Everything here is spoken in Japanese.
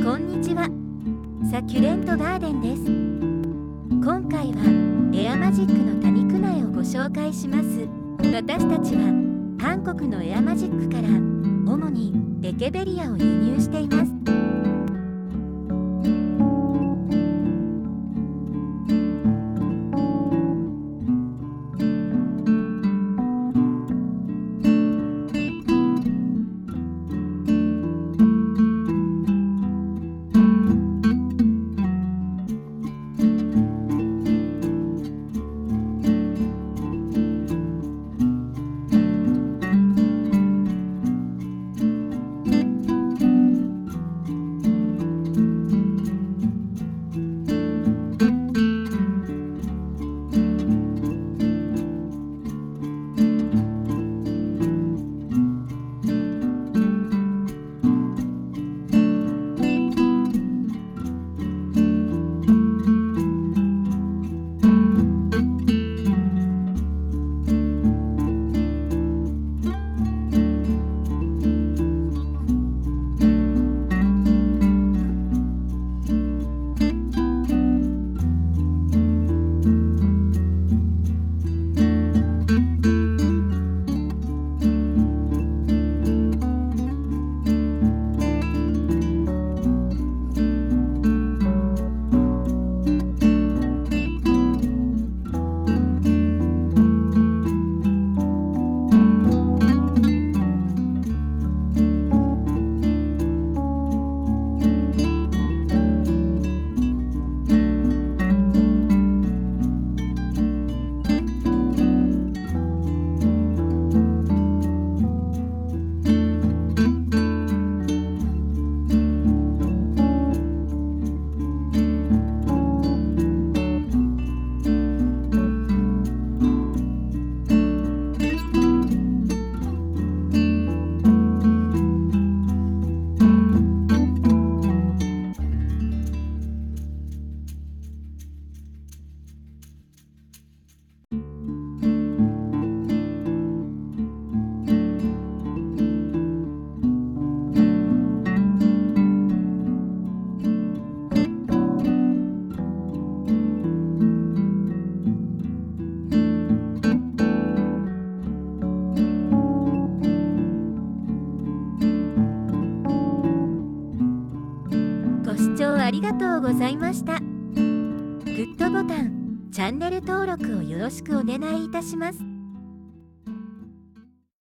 こんにちは。サキュレントガーデンです。今回はエアマジックの多肉苗をご紹介します。私たちは韓国のエアマジックから主にエケベリアを輸入しています。ご視聴ありがとうございました。グッドボタン、チャンネル登録をよろしくお願いいたします。